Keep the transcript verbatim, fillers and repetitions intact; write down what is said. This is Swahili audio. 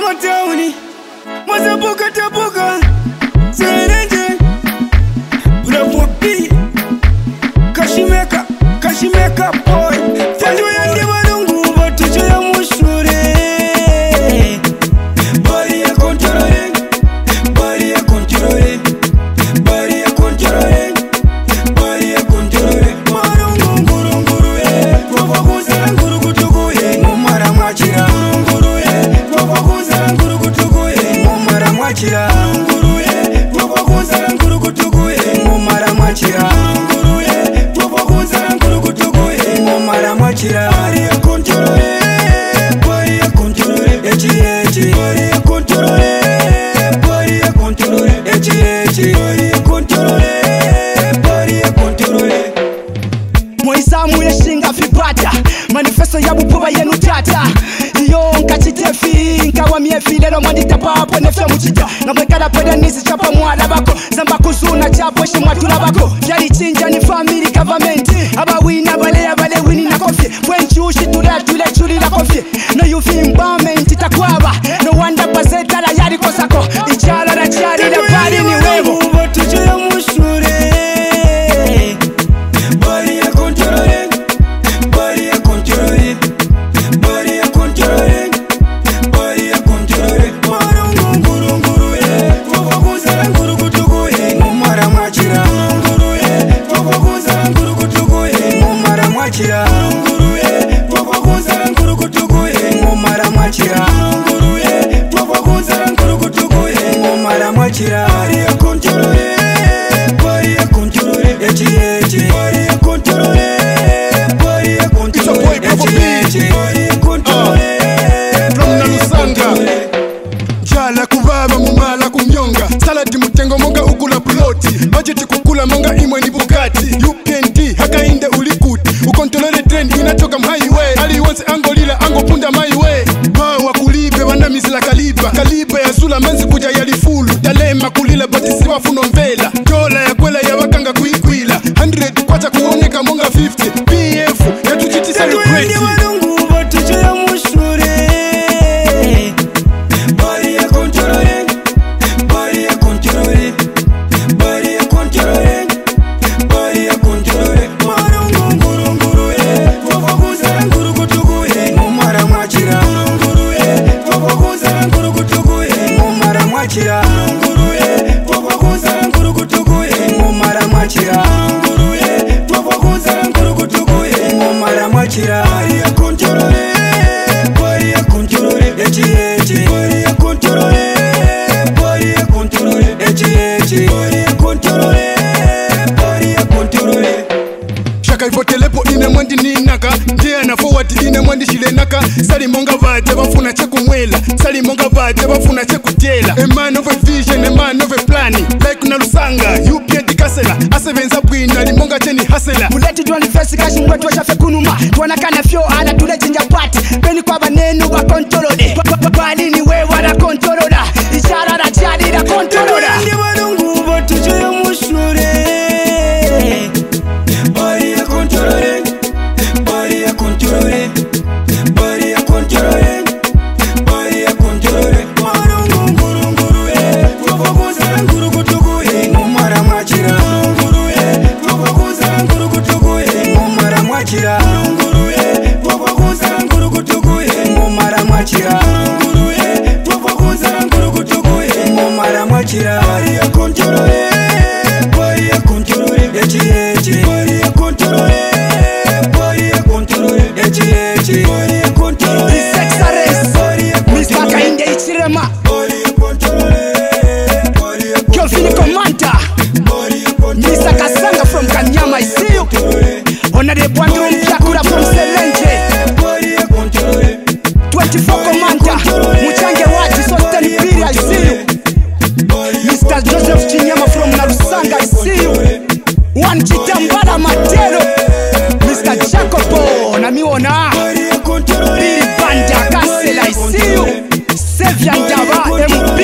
Motown, Mazabuka Tabuka, Serenje, Bravo B, Kashimeka, Kashimeka boy, Fajwe yandi walungu, batucho ya mushure. Bari ya kontrole, bari ya kontrole, bari ya kontrole, bari ya kontrole. Marungu nguru nguru ye, Baba kuzara nguru kutuku ye, Mumara machira. Mwachira nguruye twoko kunzara nguru kutukuye mumara mwachira nguruye twoko kunzara nguru kutukuye mumara mwachira bari ya kontrole bari ya kontrole echi echi bari ya kontrole bari ya kontrole echi echi bari ya kontrole bari ya kontrole Moisamu yeshinga vibata manifesto ya bupuba yenu tata iyo nkachitefi nkawa miefi lero mwandita papo nefya muchita namwekala pweda nisi chapa mwala bako zamba kuzuna chapo shi mwatula bako vyali chinja ni family government aba wina bale ya bale wini na kofye wenchi ushi tule tule chuli la kofye no you feel empowerment itakwaba no wonder bazeta la yari kosako ichala na chari na bali ni wevo batucho ya mushure bari ya kontrole bari ya kontrole bari ya kontrole bari ya kontrole marungu nguru nguru ye twoko kunzara nguru kutukuye mumara mwachira nguru ye twoko kunzara nguru kutukuye mumara mwachira nguru ye twoko kunzara nguru kutukuye mumara mwachira nguru ye twoko kunzara nguru kutukuye mumara mwachira bari ya kontrole bari ya kontrole echi echi bari ya kontrole bari ya kontrole echi echi bari ya kontrole from Nalusanga Jala kuvaba mumala kumyonga saladi mutengo monga ukula ploti budget kukula monga imwe ni Bugatti U P N D haka inde ulikuti ukontrole trend inatoka highway ali once angolila angopunda my way ba wakulibe wanamizila kaliba kaliba ya zula manzi kuja yalifulu talema kulila batisi wafuno mvela dola ya kwela ya wakanga kuikwila one hundred kwacha kuoneka monga fifty P F ya tujiti celebrate walungu batucho ya mushure bari ya kontrole bari ya kontrole bari ya kontrole bari ya kontrole marungu nguru nguru ye twoko kunzara nguru kutukuye mumara mwachira nguru ye twoko kunzara nguru kutukuye mumara mwachira nguru ye twoko kunzara nguru kutukuye mumara mwachira nguru ye twoko kunzara nguru kutukuye mumara mwachira bari ya kontrole bari ya kontrole echi echi bari ya kontrole bari ya kontrole echi echi bari ya kontrole bari ya kontrole Shaka ivotelepo ine mwandi ninaka Ndia na forward ine mwandi shilenaka Sali monga vate bafuna cheku mwela Sali monga vate bafuna cheku tela A man of a vision, a man of a planning Like Nalusanga, U P N D kasela Asevenza bwina, limonga cheni hasela Muleti duwani fesi kashi mwetu wa shafe kunuma Tuwanakana fyo ala tuleti nja pati Peni kwa banenu wa kontolode Bali ni wewa na kontoloda Ishara na chadi na kontoloda Ndi walungu batucho ya mushure bari ya kontrole bari ya kontrole bari ya kontrole bari ya kontrole marungu nguru nguru ye twoko kunzara nguru kutukuye mumara mwachira nguru ye twoko kunzara nguru kutukuye mumara mwachira nguru ye twoko kunzara nguru kutukuye mumara mwachira nguru ye twoko kunzara nguru kutukuye mumara mwachira bari ya kontrole bari ya kontrole echi echi bari ya kontrole bari ya kontrole echi echi bari ya kontrole Isexares Mister Kainde Ichirema bari ya kontrole bari ya Kelvin Komanta Mister Kasanga from Kanyama I see you Honorable Andrew Mpiakura from Selenje bari ya kontrole twenty-four Komanta Muchange Wati Sultan Piri I see you Mister Joseph Chinyama from Nalusanga I see you One Chitambala Matero Mister Jacopo Namiona Biri Banda Kassel I see you Sevian Dava